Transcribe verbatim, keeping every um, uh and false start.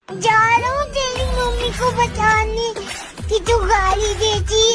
जा रहा हूँ तेरी मम्मी को बताने कि तू गाय